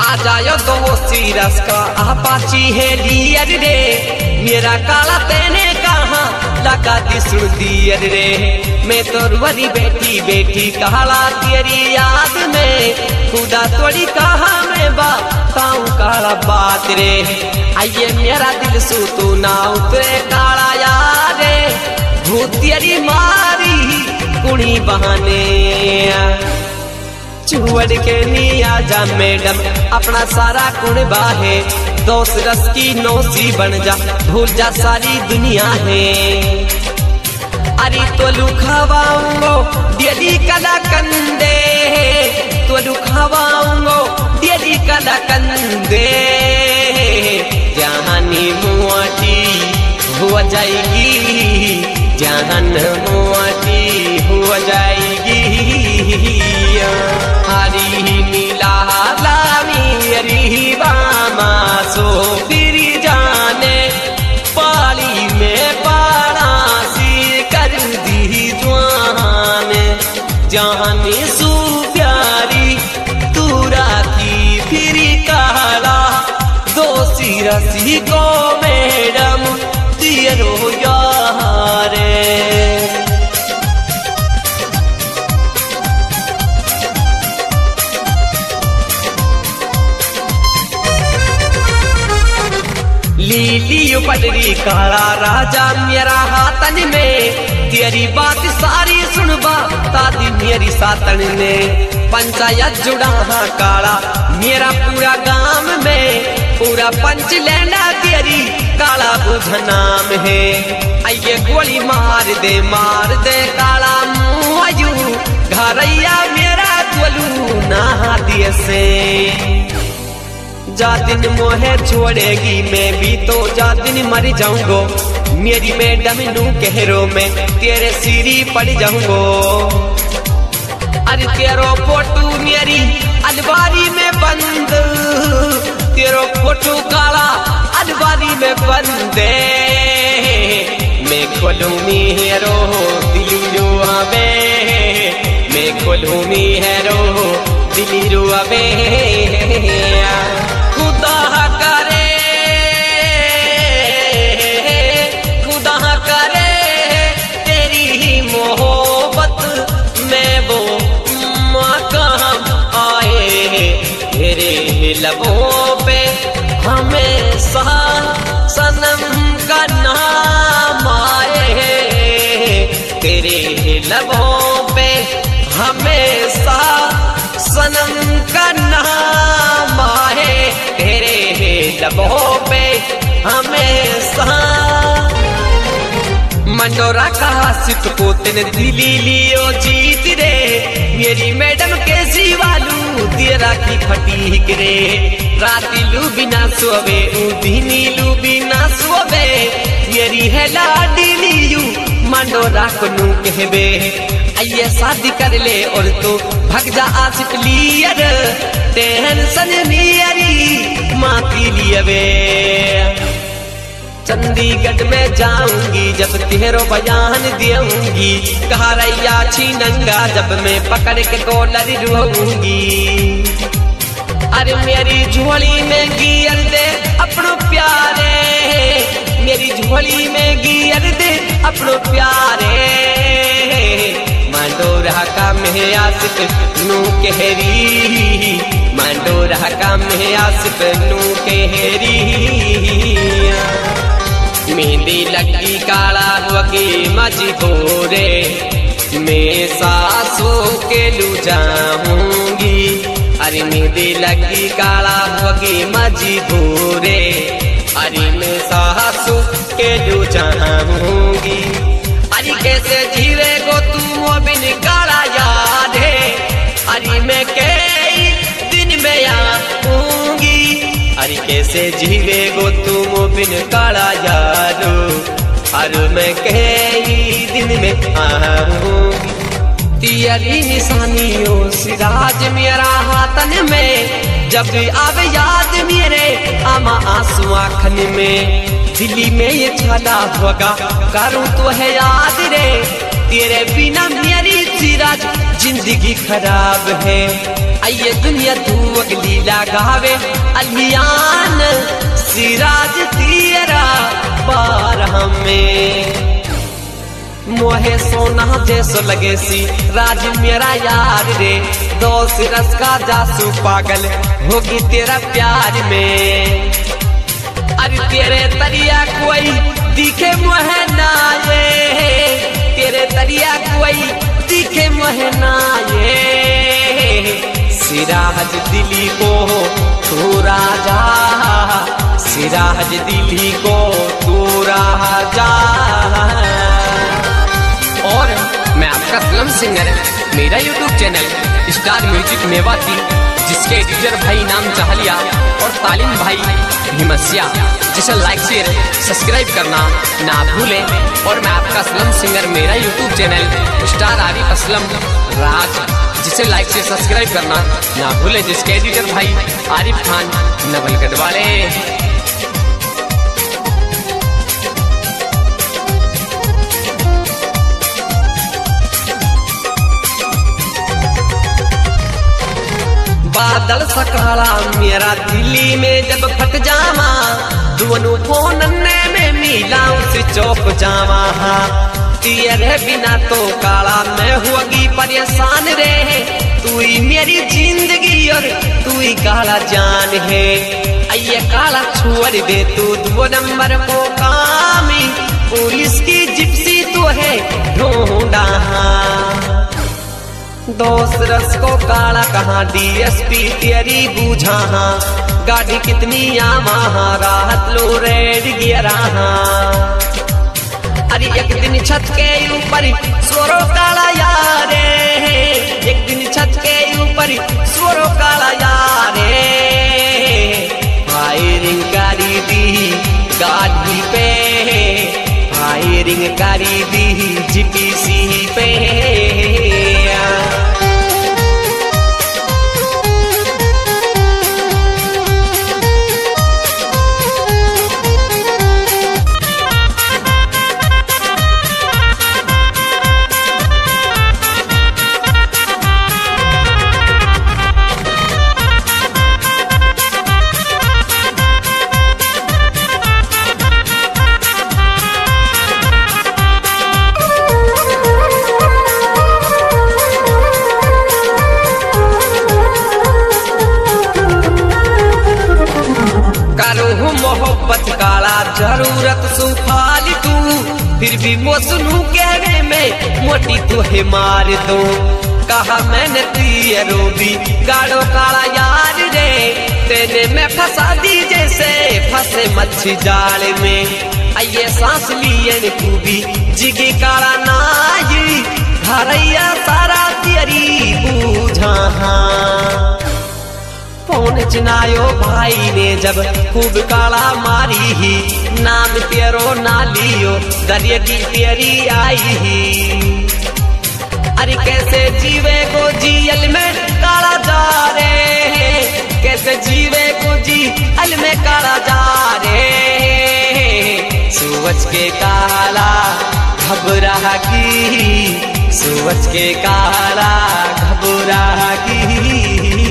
आ जायो दोस्ती रस का आपाची है डियर रे, मेरा काला तेने कहा लगा दी सुन दियर रे। मैं तो रुवरी बैठी बैठी काला तेरी याद में, खुदा तोड़ी कहा मैं बताऊं काला बात रे। आइए मेरा दिल सू तू ना उतरे काला यार रे, भूत तेरी मारी कुड़ी बहाने। चुवड़ के नी आजा मैडम अपना सारा कुण बाहे, दोस्त रस की नौसी बन जा भूल जा सारी दुनिया है। अरे तो लुखावाऊंगो डेली कला कंदे, तो लुखावाऊंगो डेली कला कंदे। जहानी मुआटी हो जाएगी, जहान मुआटी हो जाएगी। हरी नीला लामी अरी बामा सो फिर जाने, पाली में पारा सी कर दी जवान। जाने सू प्यारी तू राखी फिर काला, दोषी रसी को मैडम दियरो यारे। लीली पटरी काला राजा मेरा हाथन में, तेरी बात सारी सुनबा तादी मेरी सातन में। पंचायत जुड़ा हाँ काला मेरा पूरा गांव में, पूरा पंच लेना तेरी काला बुझ नाम है। आइए गोली मार दे काला मुआयू, घरैया मेरा गोलू ना दिए से। जा दिन मोहे छोड़ेगी मैं भी तो जा दिन मर जाऊंगो, मेरी मैडम नू कहरो में तेरे सिरी पड़ जाऊंगो। अरे तेरो फोटो मेरी अलमारी में बंद, तेरो फोटो काला अलमारी में बंद। मैं खोलूं मेरो दिली रुआवे, मैं खोलूं मेरो दिली रुआवे। खुदा करे, खुदा करे तेरी मोहब्बत में वो मकाम आए। तेरे लबों पे हमेशा सनम का नाम आए, तेरे लबों पे हमेशा सनम का नाम आए। तेरे लबों पे हमेशा मंडोरा कहा सित को तेने दिली लियो जीत रे, मेरी मैडम कैसी वालू तेरा की फटी रे। राती लू बिना सोवे उदिनी लू बिना सोवे, मेरी है लाडी लियू मंडोरा को नू कहबे। आइए शादी कर ले और तो भग जा आशिक लियर, टेंशन मेरी माती लियवे। चंडीगढ़ में जाऊंगी जब तेरो बयान देऊंगी, कहा रैया छीनंगा जब मैं पकड़ के कॉलर रुहूंगी। अरे मेरी झोली में गियर दे अपनो प्यारे, मेरी झोली में गियर दे अपनो प्यारे। मंडोरा का में आसिफ नू कहरी, मंडोरा का में आसिफ नू कहरी। मेहंदी लगी काला हुआ मजबूरे, मैं सासों के लू जाऊंगी। अरे मेहंदी लगी काला हुआ मजबूरे, अरे मैं सासों के लू जाऊंगी। अरे कैसे जीवे गो तू बिन काला याद है, अरे मैं कई दिन में आऊंगी। अरे कैसे जीवे गो तुम बिन काला यारो, अरे मैं कई दिन में आऊंगी। तेरी निशानियों सिराज मेरा हाथन में, जब आवे याद मेरे आमा आंसू आँखन में। दिल्ली में ये छाला होगा करूँ तो है याद रे, तेरे बिना मेरी सिराज जिंदगी खराब है। आइए दुनिया तू अगली लगावे अलियान सिराज तेरा बार हमें मोहे सोना जैसो लगे सी राज मेरा यार रे दोस्त रस का जासू पागल होगी तेरा प्यार में। अरे तेरे तरिया कोई दिखे मोहे ना ये तेरे तरिया कोई दिखे मोहे ना ये सिराज दिली को तू राजा सिराज दिली को तू राजा। और मैं आपका फिल्म सिंगर मेरा YouTube channel star music Mewati जिसके एडिटर भाई नाम चाहलिया और तालिम भाई हिमस्या जिसे लाइक शेयर सब्सक्राइब करना ना भूलें। और मैं आपका फिल्म सिंगर मेरा YouTube channel star Arif Aslam Raj जिसे लाइक शेयर सब्सक्राइब करना ना भूलें जिसके एडिटर भाई आरिफ खान नवलगढ़ वाले। बादल सकाला मेरा दिल्ली में जब फट जावा दोनों फोन में मिला उस चौक जावा तेरे बिना तो काला मैं हुआगी परेशान रे तू ही मेरी जिंदगी और तू ही काला जान है। आइए काला छोड़ दे तू 2 नंबर को कामी पुलिस की जिप्सी तो है ढूंढा दोस्त रस को काला कहाँ डीएसपी तेरी बूझा गाड़ी कितनी आमा राहत लो रेड गिरा। अरे एक दिन छत के ऊपर स्वरो काला यारे एक दिन छत के ऊपर स्वरो काला यारे फायरिंग करी दी गाड़ी पे फायरिंग करी दी जीपीसी पे। मोहब्बत काला जरूरत सुखाली तू फिर भी मोसनू कहने में मोटी तुहे मार दो कहा मैंने तेरो भी गाड़ो काला यार रे तेने में फंसा दी जैसे फंसे मच्छी जाल में। आइए सांस लिए तू भी जिगे काला नाई धरैया सारा तेरी बूझा फोन चिनायो भाई ने जब खूब काला मारी ही नाम तेरो ना लियो दरिया की तेरी आई ही। अरे कैसे जीवे को जीएल में काला जा रे कैसे जीवे को जीएल में काला जा रे सूरज के काला घबरा की सूरज के काला घबरा की।